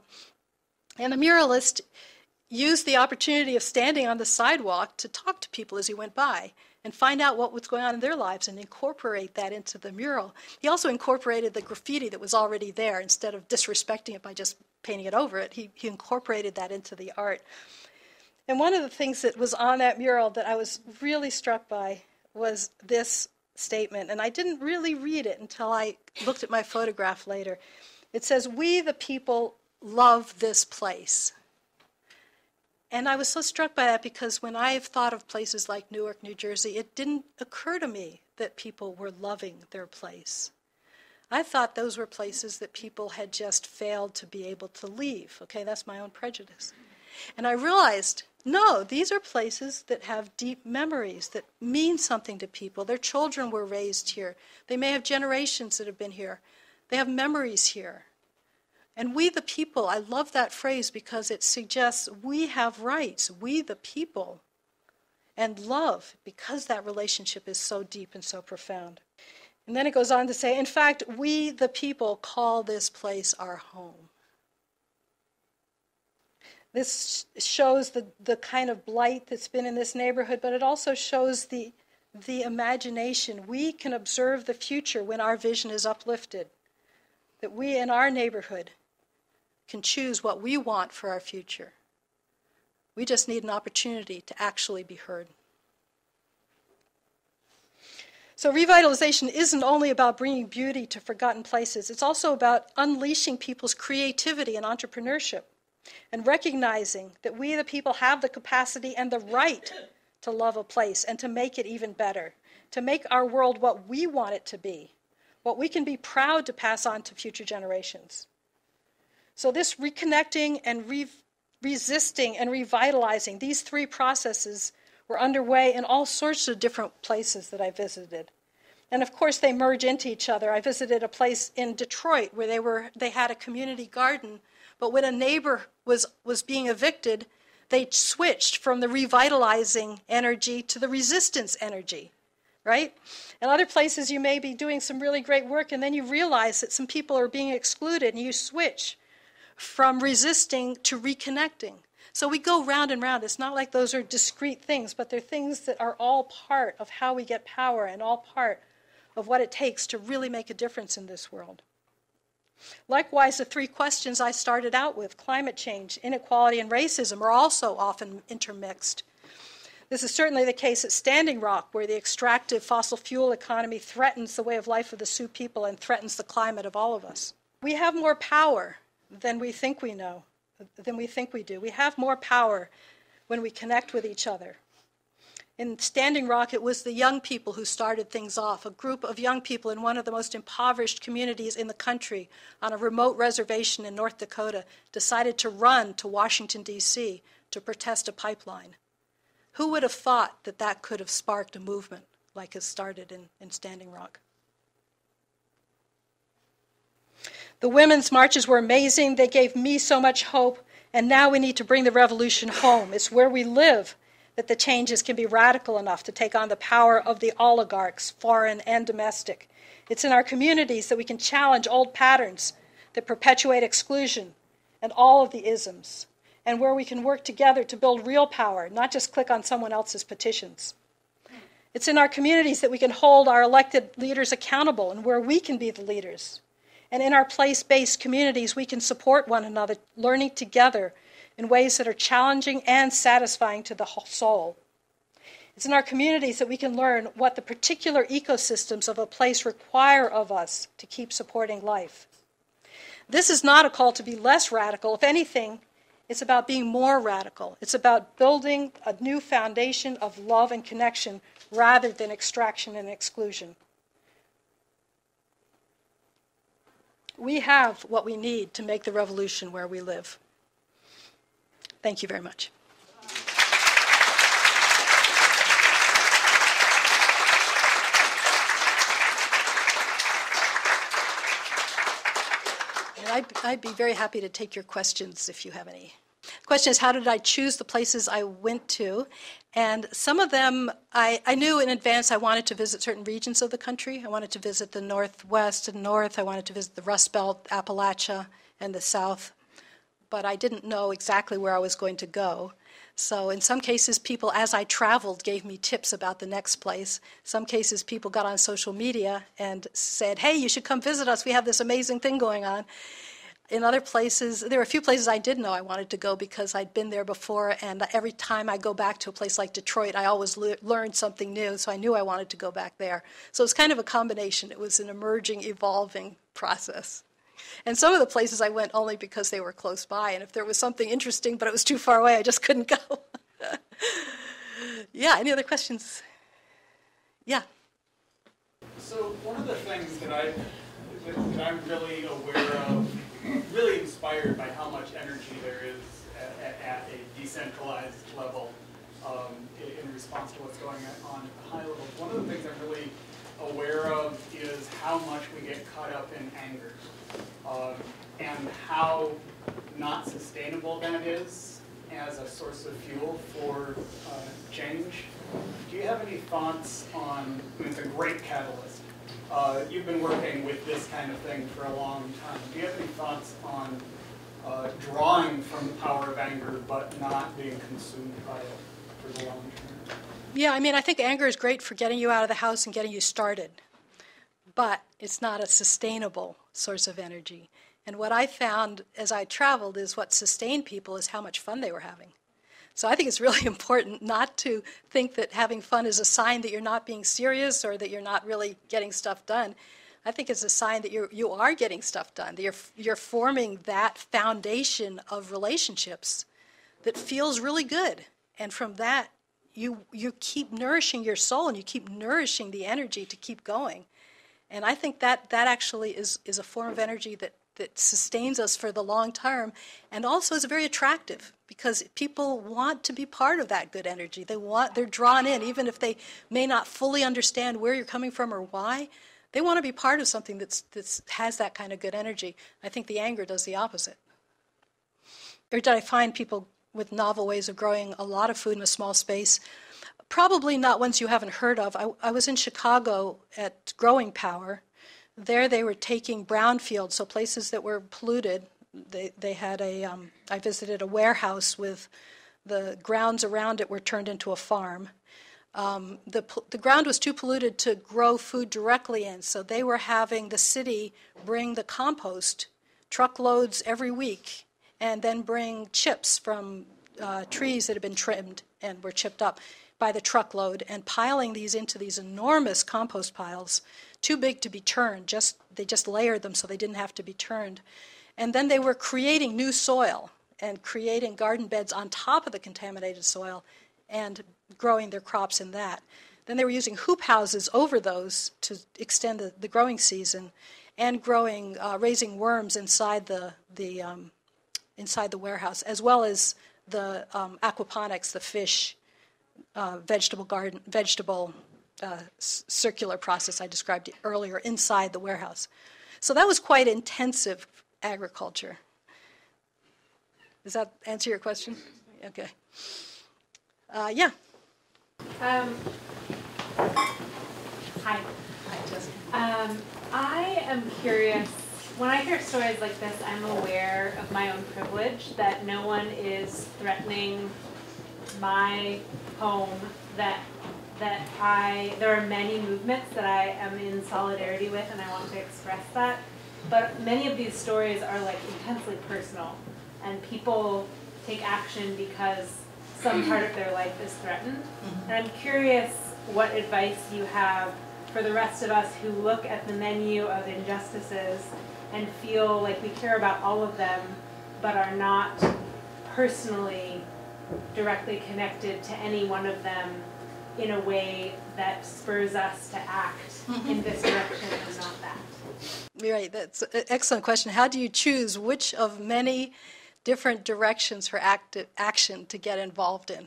Speaker 1: And the muralist used the opportunity of standing on the sidewalk to talk to people as he went by and find out what was going on in their lives and incorporate that into the mural. He also incorporated the graffiti that was already there. Instead of disrespecting it by just painting it over it, he, he incorporated that into the art. And one of the things that was on that mural that I was really struck by was this statement, and I didn't really read it until I looked at my photograph later. It says, "We the people love this place." And I was so struck by that because when I've thought of places like Newark, New Jersey, it didn't occur to me that people were loving their place. I thought those were places that people had just failed to be able to leave. Okay, that's my own prejudice. And I realized, no, these are places that have deep memories, that mean something to people. Their children were raised here. They may have generations that have been here. They have memories here. And we the people, I love that phrase because it suggests we have rights, we the people, and love, because that relationship is so deep and so profound. And then it goes on to say, in fact, we the people call this place our home. This shows the, the kind of blight that's been in this neighborhood, but it also shows the, the imagination. We can observe the future when our vision is uplifted, that we in our neighborhood can choose what we want for our future. We just need an opportunity to actually be heard. So revitalization isn't only about bringing beauty to forgotten places. It's also about unleashing people's creativity and entrepreneurship and recognizing that we, the people, have the capacity and the right to love a place and to make it even better, to make our world what we want it to be, what we can be proud to pass on to future generations. So this reconnecting and re- resisting and revitalizing, these three processes were underway in all sorts of different places that I visited. And of course they merge into each other. I visited a place in Detroit where they were they had a community garden, but when a neighbor was, was being evicted, they switched from the revitalizing energy to the resistance energy, right? In other places you may be doing some really great work and then you realize that some people are being excluded and you switch from resisting to reconnecting. So we go round and round. It's not like those are discrete things, but they're things that are all part of how we get power and all part of what it takes to really make a difference in this world. Likewise, the three questions I started out with, climate change, inequality, and racism, are also often intermixed. This is certainly the case at Standing Rock, where the extractive fossil fuel economy threatens the way of life of the Sioux people and threatens the climate of all of us. We have more power than we think we know, than we think we do. We have more power when we connect with each other. In Standing Rock, it was the young people who started things off, a group of young people in one of the most impoverished communities in the country on a remote reservation in North Dakota decided to run to Washington, D C to protest a pipeline. Who would have thought that that could have sparked a movement like has started in, in Standing Rock? The women's marches were amazing. They gave me so much hope, and now we need to bring the revolution home. It's where we live that the changes can be radical enough to take on the power of the oligarchs, foreign and domestic. It's in our communities that we can challenge old patterns that perpetuate exclusion and all of the isms, and where we can work together to build real power, not just click on someone else's petitions. It's in our communities that we can hold our elected leaders accountable and where we can be the leaders. And in our place-based communities, we can support one another, learning together in ways that are challenging and satisfying to the whole soul. It's in our communities that we can learn what the particular ecosystems of a place require of us to keep supporting life. This is not a call to be less radical. If anything, it's about being more radical. It's about building a new foundation of love and connection rather than extraction and exclusion. We have what we need to make the revolution where we live. Thank you very much. And I'd, I'd be very happy to take your questions if you have any. The question is, how did I choose the places I went to? And some of them, I, I knew in advance I wanted to visit certain regions of the country. I wanted to visit the Northwest and North. I wanted to visit the Rust Belt, Appalachia, and the South. But I didn't know exactly where I was going to go. So in some cases, people, as I traveled, gave me tips about the next place. Some cases, people got on social media and said, hey, you should come visit us. We have this amazing thing going on. In other places, there were a few places I did know I wanted to go because I'd been there before, and every time I go back to a place like Detroit, I always le- learned something new, so I knew I wanted to go back there. So it was kind of a combination. It was an emerging, evolving process. And some of the places I went only because they were close by, and if there was something interesting but it was too far away, I just couldn't go. Yeah, any other questions? Yeah.
Speaker 2: So one of the things that, I, that, that I'm really aware of, really inspired by how much energy there is at, at a decentralized level um, in response to what's going on at the high level. One of the things I'm really aware of is how much we get caught up in anger um, and how not sustainable that is as a source of fuel for uh, change. Do you have any thoughts on, I mean, it's a great catalyst. Uh, you've been working with this kind of thing for a long time. Do you have any thoughts on uh, drawing from the power of anger but not being consumed by it for the long term?
Speaker 1: Yeah, I mean, I think anger is great for getting you out of the house and getting you started, but it's not a sustainable source of energy. And what I found as I traveled is what sustained people is how much fun they were having. So I think it's really important not to think that having fun is a sign that you're not being serious or that you're not really getting stuff done. I think it's a sign that you're, you are getting stuff done, that you're, you're forming that foundation of relationships that feels really good. And from that, you you keep nourishing your soul and you keep nourishing the energy to keep going. And I think that that actually is, is a form of energy that, that sustains us for the long term and also is very attractive because people want to be part of that good energy. They want, they're drawn in, even if they may not fully understand where you're coming from or why. They want to be part of something that's, that's has that kind of good energy. I think the anger does the opposite. Or did I find people with novel ways of growing a lot of food in a small space? Probably not ones you haven't heard of. I, I was in Chicago at Growing Power. There they were taking brownfields, so places that were polluted. They they had a, um, I visited a warehouse with the grounds around it were turned into a farm. Um, the the ground was too polluted to grow food directly in, so they were having the city bring the compost, truckloads every week, and then bring chips from uh, trees that had been trimmed and were chipped up by the truckload and piling these into these enormous compost piles, too big to be turned. Just they just layered them so they didn't have to be turned. And then they were creating new soil and creating garden beds on top of the contaminated soil and growing their crops in that. Then they were using hoop houses over those to extend the, the growing season, and growing, uh, raising worms inside the the um, inside the warehouse, as well as the um, aquaponics, the fish, uh, vegetable garden, vegetable uh, c- circular process I described earlier inside the warehouse. So that was quite intensive agriculture. Does that answer your question? Okay. Uh, yeah.
Speaker 3: Um, hi.
Speaker 1: Hi, Jessica.
Speaker 3: Um, I am curious. When I hear stories like this, I'm aware of my own privilege, that no one is threatening my home, that that I, there are many movements that I am in solidarity with, and I want to express that. But many of these stories are like intensely personal, and people take action because some part of their life is threatened. And I'm curious what advice you have for the rest of us who look at the menu of injustices and feel like we care about all of them, but are not personally directly connected to any one of them in a way that spurs us to act mm-hmm. in this direction and not that.
Speaker 1: Right, that's an excellent question. How do you choose which of many different directions for active action to get involved in?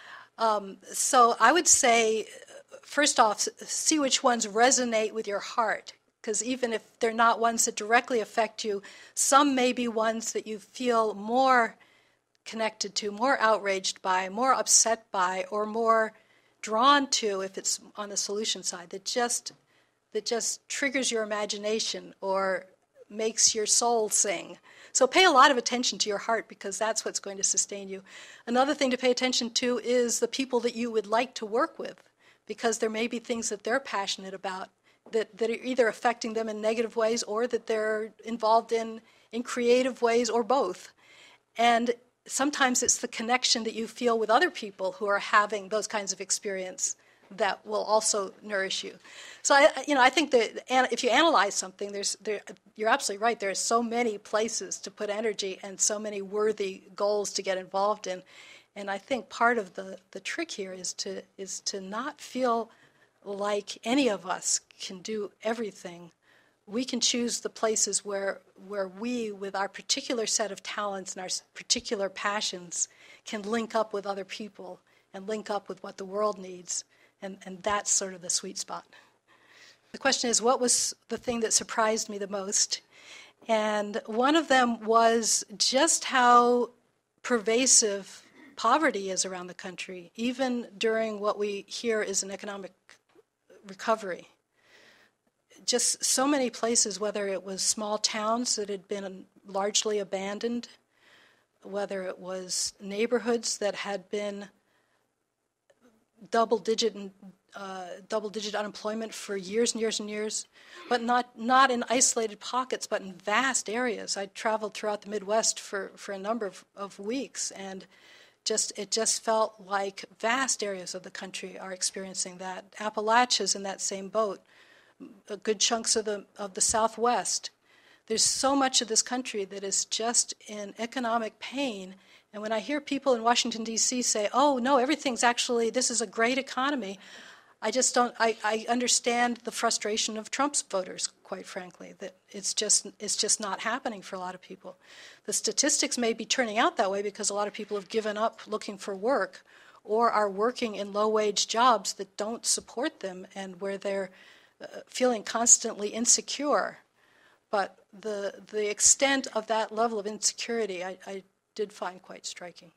Speaker 1: Um, so I would say, first off, see which ones resonate with your heart, because even if they're not ones that directly affect you, some may be ones that you feel more connected to, more outraged by, more upset by, or more drawn to if it's on the solution side, that just that just triggers your imagination or makes your soul sing. So pay a lot of attention to your heart, because that's what's going to sustain you. Another thing to pay attention to is the people that you would like to work with, because there may be things that they're passionate about that, that are either affecting them in negative ways or that they're involved in in creative ways, or both. And sometimes it's the connection that you feel with other people who are having those kinds of experience that will also nourish you. So I, you know, I think that if you analyze something, there's, there, you're absolutely right. There are so many places to put energy and so many worthy goals to get involved in, and I think part of the, the trick here is to is to not feel like any of us can do everything. We can choose the places where where we, with our particular set of talents and our particular passions, can link up with other people and link up with what the world needs. And, and that's sort of the sweet spot. The question is, what was the thing that surprised me the most? And one of them was just how pervasive poverty is around the country, even during what we hear is an economic recovery. Just so many places, whether it was small towns that had been largely abandoned, whether it was neighborhoods that had been double-digit uh, double-digit unemployment for years and years and years, but not not in isolated pockets, but in vast areas. I traveled throughout the Midwest for, for a number of, of weeks, and just it just felt like vast areas of the country are experiencing that. Appalachia's in that same boat. Good chunks of the of the Southwest. There's so much of this country that is just in economic pain. And when I hear people in Washington, D C say, oh, no, everything's actually, this is a great economy, I just don't, I, I understand the frustration of Trump's voters, quite frankly, that it's just it's just not happening for a lot of people. The statistics may be turning out that way because a lot of people have given up looking for work or are working in low-wage jobs that don't support them and where they're uh, feeling constantly insecure. But the the extent of that level of insecurity, I, I did find quite striking.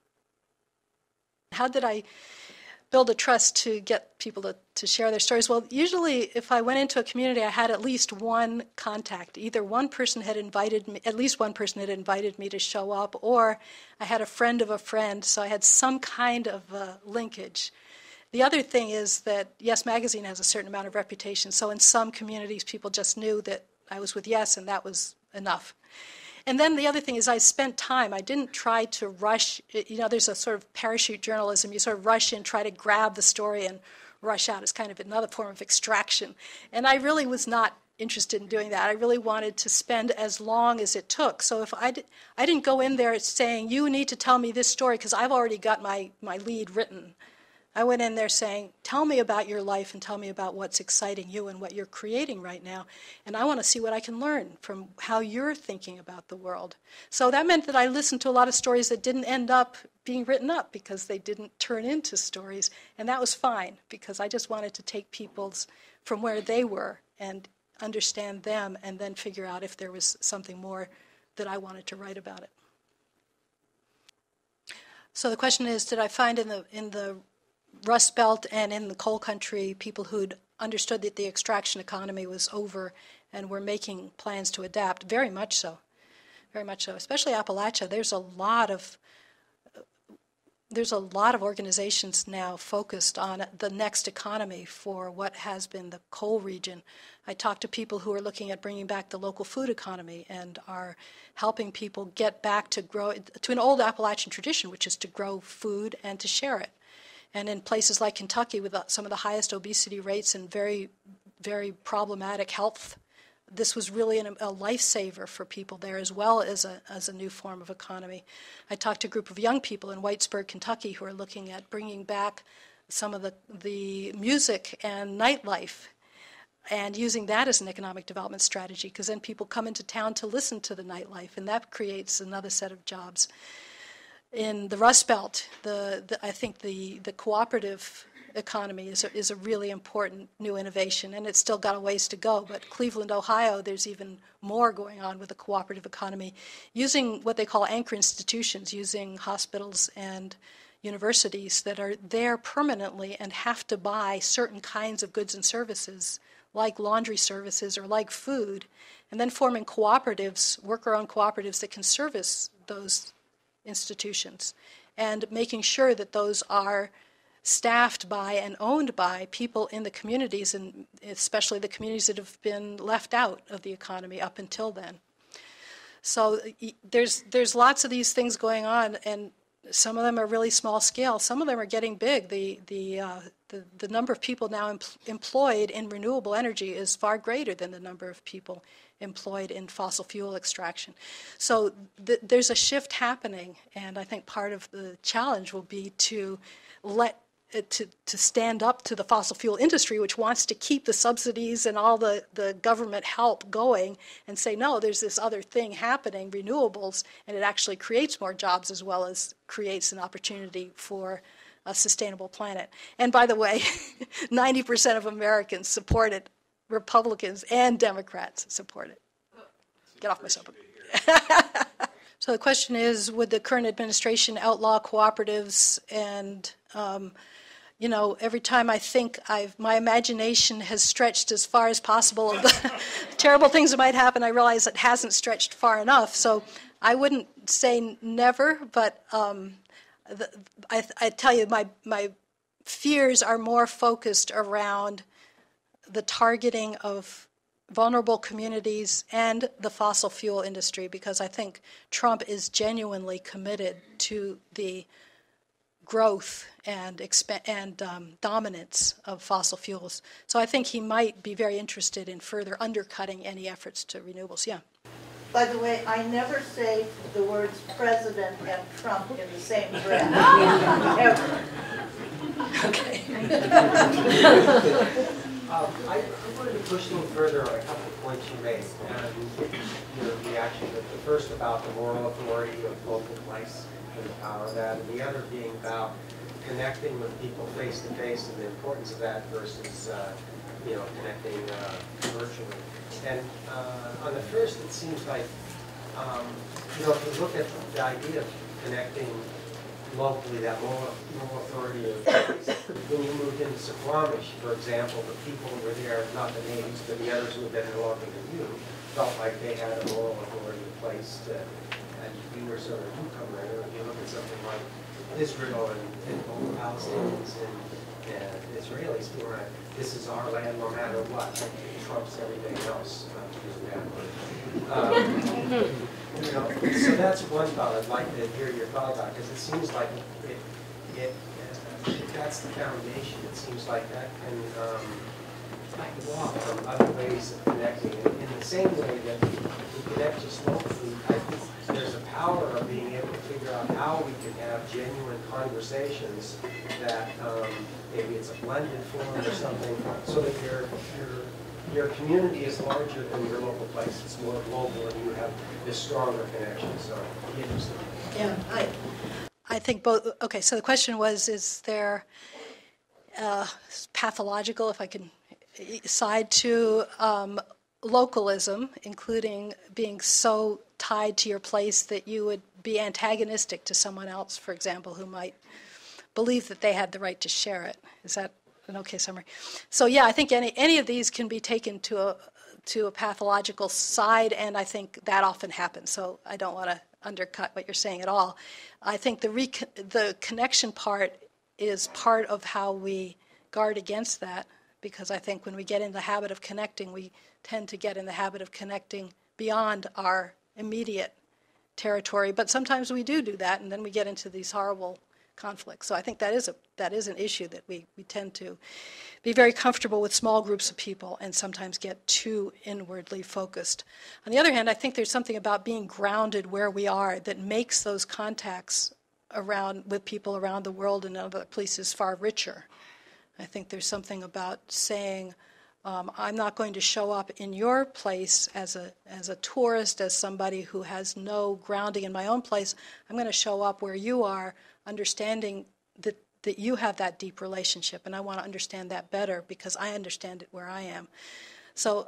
Speaker 1: How did I build a trust to get people to, to share their stories? Well, usually if I went into a community, I had at least one contact. Either one person had invited me, at least one person had invited me to show up, or I had a friend of a friend, so I had some kind of uh, linkage. The other thing is that Yes Magazine has a certain amount of reputation, so in some communities people just knew that I was with Yes and that was enough. And then the other thing is I spent time. I didn't try to rush. You know, there's a sort of parachute journalism. You sort of rush in, try to grab the story and rush out. It's kind of another form of extraction. And I really was not interested in doing that. I really wanted to spend as long as it took. So if I, did, I didn't go in there saying, you need to tell me this story, because I've already got my, my lead written. I went in there saying, tell me about your life and tell me about what's exciting you and what you're creating right now. And I want to see what I can learn from how you're thinking about the world. So that meant that I listened to a lot of stories that didn't end up being written up because they didn't turn into stories. And that was fine, because I just wanted to take people's from where they were and understand them and then figure out if there was something more that I wanted to write about it. So the question is, did I find in the in the Rust Belt and in the coal country people who'd understood that the extraction economy was over and were making plans to adapt? Very much so. Very much so. Especially Appalachia. There's a lot of there's a lot of organizations now focused on the next economy for what has been the coal region. I talked to people who are looking at bringing back the local food economy and are helping people get back to grow to an old Appalachian tradition, which is to grow food and to share it. And in places like Kentucky, with some of the highest obesity rates and very, very problematic health, this was really an, a lifesaver for people there, as well as a, as a new form of economy. I talked to a group of young people in Whitesburg, Kentucky, who are looking at bringing back some of the, the music and nightlife and using that as an economic development strategy, because then people come into town to listen to the nightlife, and that creates another set of jobs. In the Rust Belt, the, the, I think the, the cooperative economy is a, is a really important new innovation, and it's still got a ways to go. But Cleveland, Ohio, there's even more going on with the cooperative economy, using what they call anchor institutions, using hospitals and universities that are there permanently and have to buy certain kinds of goods and services, like laundry services or like food, and then forming cooperatives, worker-owned cooperatives that can service those institutions, and making sure that those are staffed by and owned by people in the communities, and especially the communities that have been left out of the economy up until then. So there's there's lots of these things going on, and some of them are really small scale. Some of them are getting big. The the uh, the, the number of people now em- employed in renewable energy is far greater than the number of people employed in fossil fuel extraction. So th- there's a shift happening, and I think part of the challenge will be to let To, to stand up to the fossil fuel industry, which wants to keep the subsidies and all the, the government help going, and say, no, there's this other thing happening, renewables, and it actually creates more jobs as well as creates an opportunity for a sustainable planet. And by the way, ninety percent of Americans support it. Republicans and Democrats support it. Get off my soapbox. So the question is, would the current administration outlaw cooperatives? And um, you know, every time I think I've, my imagination has stretched as far as possible of the terrible things that might happen, I realize it hasn't stretched far enough. So I wouldn't say never, but um, the, I, I tell you, my my fears are more focused around the targeting of vulnerable communities and the fossil fuel industry, because I think Trump is genuinely committed to the growth and exp- and um, dominance of fossil fuels. So I think he might be very interested in further undercutting any efforts to renewables. Yeah.
Speaker 4: By the way, I never say the words president and Trump in the same breath. Ever.
Speaker 1: Okay.
Speaker 5: Um, I, I wanted to push a little further on a couple of points you made, and get your reaction. The first about the moral authority of local place and the power of that, and the other being about connecting with people face to face and the importance of that versus, uh, you know, connecting uh, virtually. And uh, on the first, it seems like, um, you know, if you look at the idea of connecting locally, that moral, moral authority of when you moved into Suquamish, for example, the people who were there, not the natives, but the others who had been there longer than you, felt like they had a moral authority in place to, and you were sort of a newcomer. If you look at something like Israel and, and both Palestinians and, and Israelis, who are, this is our land no matter what. It trumps everything else. Not to use that word. Um, You know, so that's one thought I'd like to hear your thought about, because it seems like it, it, uh, if that's the foundation, it seems like that can um, walk from other ways of connecting. And in the same way that we connect just locally, I think there's a power of being able to figure out how we can have genuine conversations that um, maybe it's a blended form or something, so that your your your community is larger than your local place. It's more global, and you have this stronger connection. So, interesting.
Speaker 1: Yeah, I, I think both. Okay, so the question was: is there uh, pathological, if I can, side to um, localism, including being so tied to your place that you would be antagonistic to someone else, for example, who might believe that they had the right to share it? Is that an okay summary? So yeah, I think any any of these can be taken to a to a pathological side, and I think that often happens. So I don't want to undercut what you're saying at all. I think the rec- the connection part is part of how we guard against that, because I think when we get in the habit of connecting, we tend to get in the habit of connecting beyond our immediate territory. But sometimes we do do that, and then we get into these horrible conflicts. So I think that is a that is an issue, that we, we tend to be very comfortable with small groups of people and sometimes get too inwardly focused. On the other hand, I think there's something about being grounded where we are that makes those contacts around with people around the world and other places far richer. I think there's something about saying, um, I'm not going to show up in your place as a as a tourist, as somebody who has no grounding in my own place. I'm going to show up where you are, understanding that, that you have that deep relationship, and I want to understand that better because I understand it where I am. So,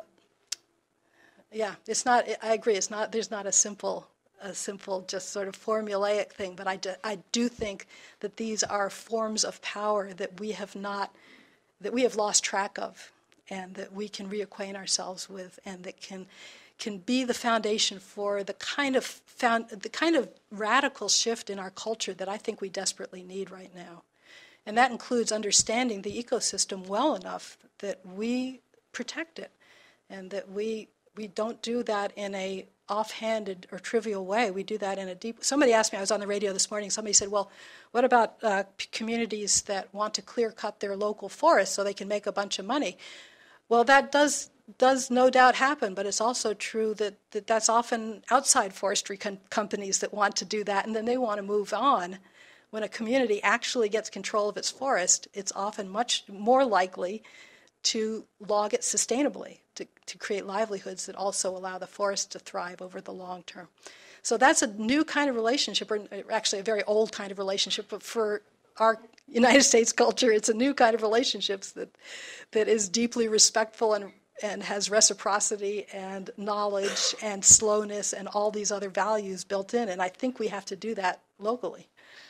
Speaker 1: yeah, it's not. I agree. It's not. There's not a simple, a simple, just sort of formulaic thing. But I do, I do think that these are forms of power that we have not, that we have lost track of, and that we can reacquaint ourselves with, and that can. can be the foundation for the kind of found, the kind of radical shift in our culture that I think we desperately need right now. And that includes understanding the ecosystem well enough that we protect it, and that we we don't do that in a offhanded or trivial way. We do that in a deep... Somebody asked me, I was on the radio this morning, somebody said, well, what about uh, communities that want to clear-cut their local forests so they can make a bunch of money? Well, that does... does no doubt happen, but it's also true that, that that's often outside forestry com- companies that want to do that, and then they want to move on. When a community actually gets control of its forest, it's often much more likely to log it sustainably, to, to create livelihoods that also allow the forest to thrive over the long term. So that's a new kind of relationship, or actually a very old kind of relationship, but for our United States culture, it's a new kind of relationships that that is deeply respectful and and has reciprocity and knowledge and slowness and all these other values built in. And I think we have to do that locally.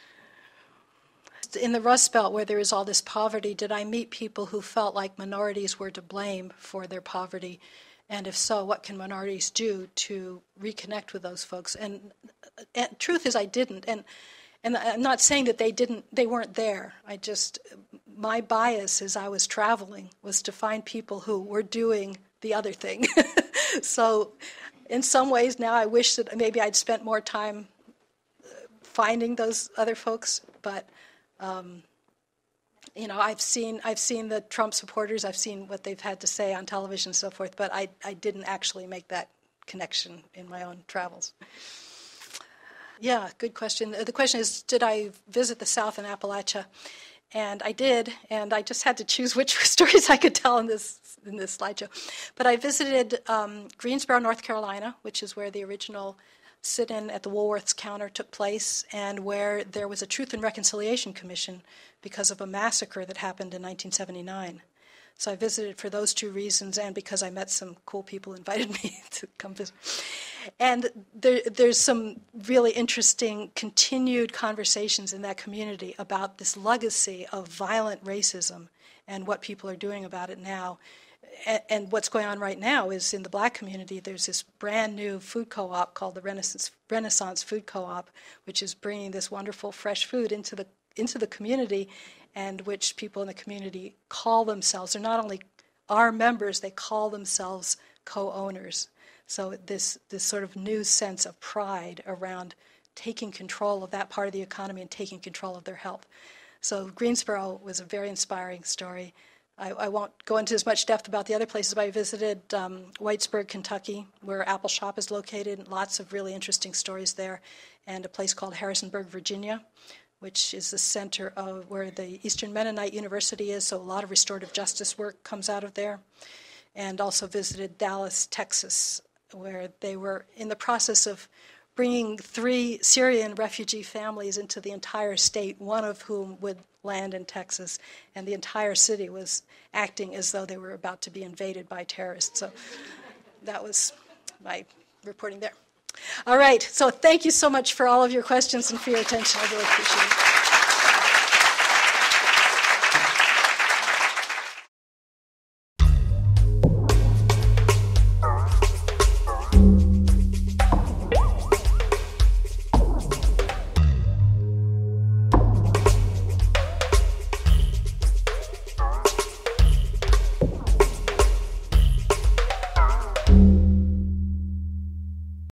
Speaker 1: In the Rust Belt, where there is all this poverty, did I meet people who felt like minorities were to blame for their poverty? And if so, what can minorities do to reconnect with those folks? And, and truth is, I didn't. And and I'm not saying that they didn't, they weren't there. I just, my bias as I was traveling was to find people who were doing the other thing. So in some ways now I wish that maybe I'd spent more time finding those other folks, but um, you know, I've seen I've seen the Trump supporters, I've seen what they've had to say on television and so forth, but I, I didn't actually make that connection in my own travels. Yeah, good question. The question is, did I visit the South in Appalachia? And I did, and I just had to choose which stories I could tell in this in this slideshow. But I visited um, Greensboro, North Carolina, which is where the original sit-in at the Woolworths counter took place, and where there was a Truth and Reconciliation Commission because of a massacre that happened in nineteen seventy-nine. So I visited for those two reasons, and because I met some cool people who invited me to come visit. And there, there's some really interesting continued conversations in that community about this legacy of violent racism and what people are doing about it now. And, and what's going on right now is in the black community, there's this brand new food co-op called the Renaissance, Renaissance Food Co-op, which is bringing this wonderful fresh food into the into the community, and which people in the community call themselves. They're not only our members, they call themselves co-owners. So this this sort of new sense of pride around taking control of that part of the economy and taking control of their health. So Greensboro was a very inspiring story. I, I won't go into as much depth about the other places, but I visited um, Whitesburg, Kentucky, where Apple Shop is located, and lots of really interesting stories there, and a place called Harrisonburg, Virginia, which is the center of where the Eastern Mennonite University is, so a lot of restorative justice work comes out of there. And also visited Dallas, Texas, where they were in the process of bringing three Syrian refugee families into the entire state, one of whom would land in Texas, and the entire city was acting as though they were about to be invaded by terrorists. So that was my reporting there. All right, so thank you so much for all of your questions and for your attention. I really appreciate it.